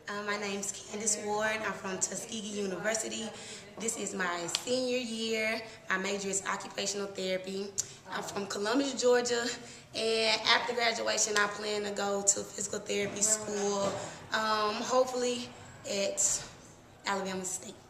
My name's Candace Ward. I'm from Tuskegee University. This is my senior year. My major is occupational therapy. I'm from Columbus, Georgia, and after graduation, I plan to go to physical therapy school, hopefully at Alabama State.